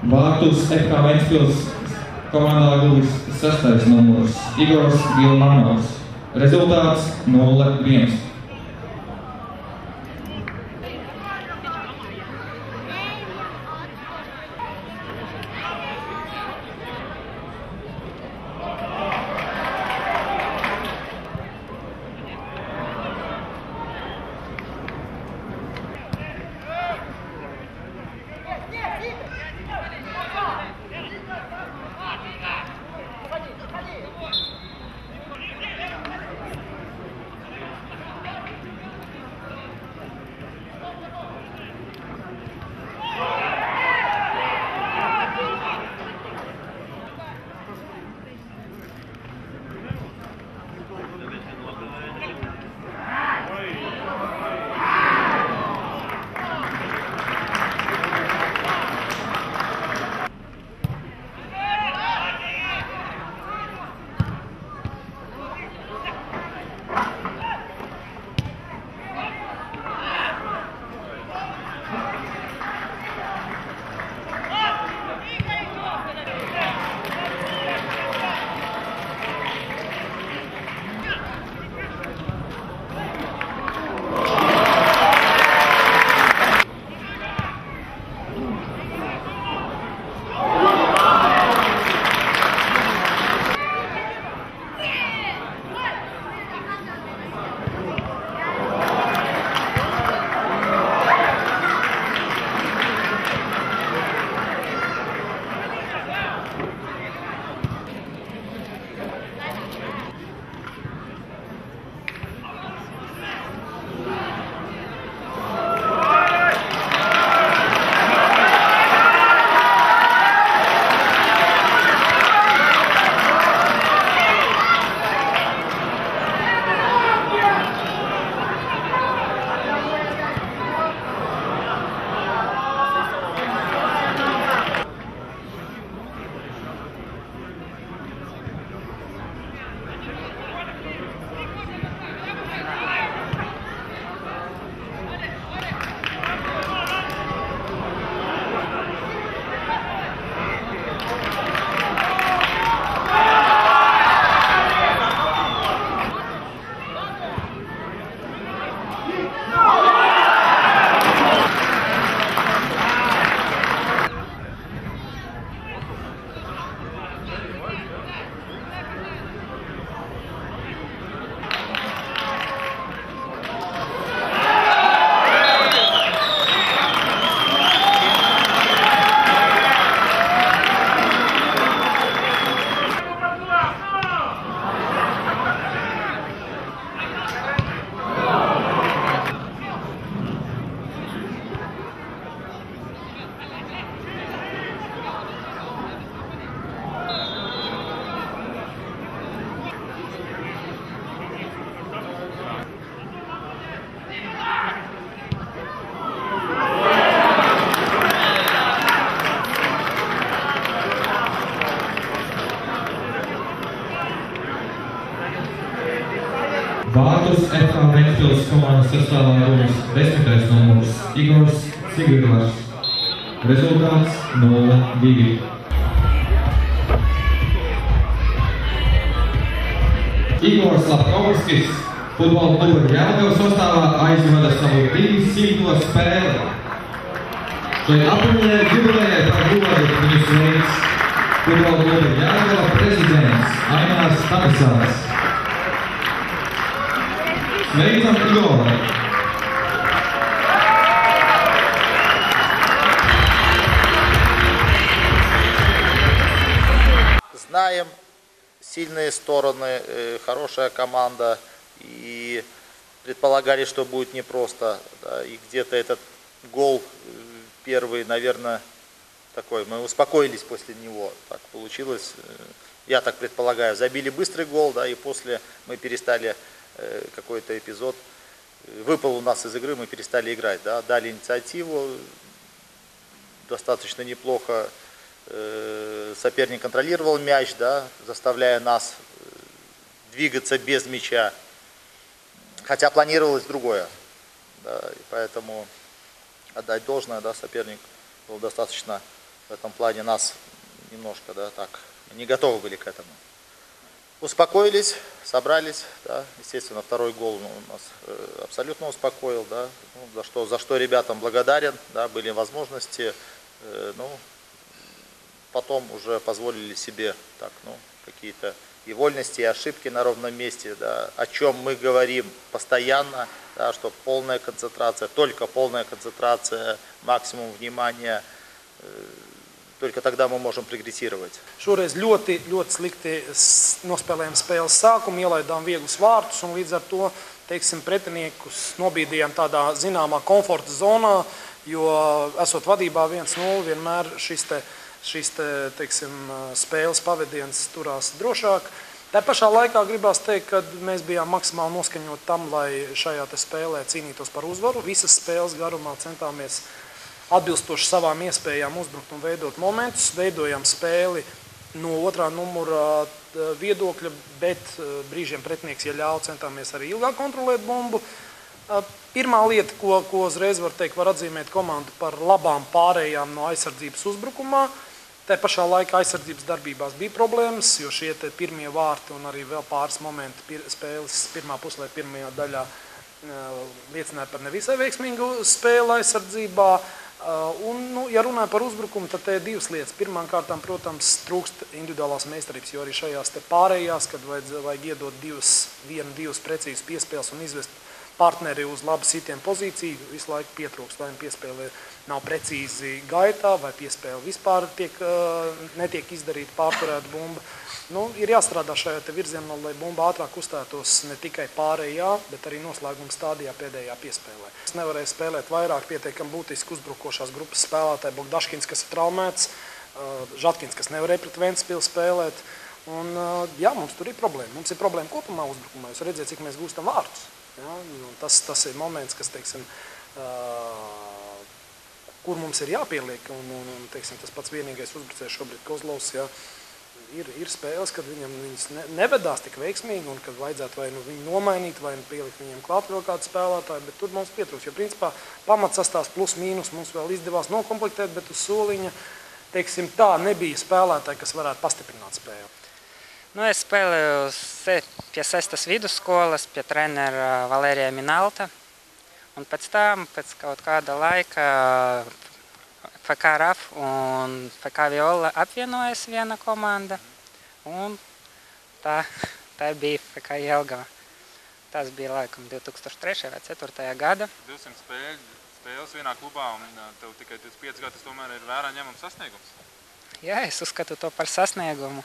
Vārtus FK Ventspils komandā guvis 6. numurs Igors Gilmanovs. Rezultāts 0-1. Vārtus FK Ventspils komandas sastāvā guvis 10. numurs Igors Sigurlars. Rezultāts 0-2. Igors Lapkovskis futbola kluba Jelgavas sastāvā aizvada savu 200. spēli. Šai apriņai jubilejai par godu viņu sveic futbola kluba Jelgava prezidents Ainārs Tamasāns. Sveicam Igoru! Знаем сильные стороны, хорошая команда, и предполагали, что будет непросто. Да, и где-то этот гол первый, наверное, такой, мы успокоились после него. Так получилось, я так предполагаю, забили быстрый гол, да, и после мы перестали какой-то эпизод, выпал у нас из игры, мы перестали играть, да, дали инициативу, достаточно неплохо соперник контролировал мяч, да, заставляя нас двигаться без мяча, хотя планировалось другое, да, и поэтому отдать должное, да, соперник был достаточно в этом плане нас немножко, да, так, не готовы были к этому. Успокоились, собрались, да, естественно, второй гол нас абсолютно успокоил, да, ну, за что ребятам благодарен, да, были возможности, ну, потом уже позволили себе так, ну, какие-то и вольности, и ошибки на ровном месте, да, о чем мы говорим постоянно, да, что полная концентрация, только полная концентрация, максимум внимания, только тогда мы можем прогрессировать. Šoreiz ļoti slikti nospēlējām spēles sākumu, ielaidām vieglus vārtus un līdz ar to, teiksim, pretiniekus nobīdījām tādā zināmā komforta zonā, jo esot vadībā 1-0, vienmēr šis teiksim, spēles pavadiens turās drošāk. Tā pašā laikā gribās teikt, ka mēs bijām maksimāli noskaņoti tam, lai šajā spēlē cīnītos par uzvaru. Visas spēles garumā centāmies atbilstoši savām iespējām uzbrukt un veidot momentus, veidojam spēli no otrā numura viedokļa, bet brīžiem pretinieks, ja ļauj, centāmies arī ilgāk kontrolēt bumbu. Pirmā lieta, ko uzreiz var teikt, var atzīmēt komandu par labām pārējām no aizsardzības uzbrukumā. Tā pašā laikā aizsardzības darbībās bija problēmas, jo šie pirmie vārti un arī vēl pāris momenti spēles pirmā puslē, pirmajā daļā liecināja par nevisai veiksmīgu spēli aizsardzībā. Un, nu, ja runāja par uzbrukumu, tad te ir divas lietas. Pirmām kārtām, protams, trūkst individuālās meistarības, jo arī šajās te pārējās, kad vajag iedot divas precīzas piespēles un izvest partneri uz labu sitienu pozīciju, visu laiku pietrūkst, vai piespēle nav precīzi gaitā, vai piespēle vispār netiek izdarīta pārturēta bumba. Nu, ir jāstrādā šajā te virzienā, lai bumba ātrāk uzstātos ne tikai pārējā, bet arī noslēguma stādijā pēdējā piespēlē. Es nevarēju spēlēt vairāk pietiekami būtiski uzbrukošās grupas spēlētāji, Bogdaškins, kas ir traumēts, Žatkins, kas nevarēja pret Ventspilu spēlēt. Un, jā, mums tur ir problēma. Mums ir problēma kopumā uzbrukumā. Jūs redzat, cik mēs gūstam vārtus. Ja? Tas ir moments, kas, teiksim, kur mums ir jāpieliek. Un teiksim, tas pats vienīgais uzbrucējs šobrīd Kozlovs, ja? Ir spēles, kad viņas nevedās tik veiksmīgi un kad vajadzētu vai nu viņu nomainīt, vai nu pielikt viņiem klāt vēl kādu spēlētāju, bet tur mums pietrūks. Jo principā pamatsastāvs plus mīnus mums vēl izdevās nokomplektēt, bet uz soliņa, teiksim tā, nebija spēlētāji, kas varētu pastiprināt spēli. Nu, es spēlēju pie 6. vidusskolas, pie trenera Valērija Minalta, un pēc tam, pēc kaut kāda laika, FK RAF un FK Viola apvienojas viena komanda, un tā bija FK Jelgava. Tas bija laikam 2003. vai 2004. gada. 200 spēles vienā klubā, un tev tikai 25 gadi, tas tomēr ir vērā ņemams sasniegums? Jā, es uzskatu to par sasniegumu.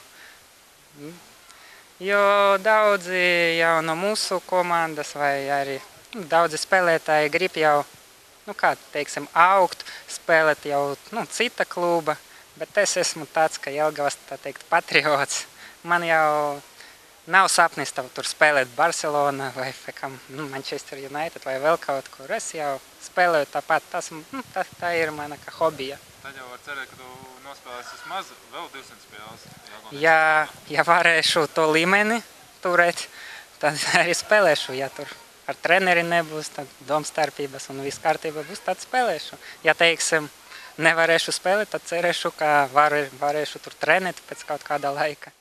Jo daudzi jau no mūsu komandas vai arī daudzi spēlētāji grib jau, nu kā, teiksim, augt, spēlēt jau, nu, cita kluba, bet es esmu tāds, ka Jelgavas, tā teikt, patriots. Man jau nav sapnis tur spēlēt Barcelona vai Manchester United vai vēl kaut kur. Es jau spēlēju tāpat, tā ir mana kā hobija. Tad jau var cerēt, ka tu nospēlēsi vismaz vēl 200 spēles. Ja varēšu to līmeni turēt, tad arī spēlēšu, ja tur ar treneri nebūs, tad domstarpības un viss kārtība būs, tad spēlēšu. Ja, teiksim, nevarēšu spēlēt, tad cerēšu, ka varēšu tur trenēt pēc kaut kāda laika.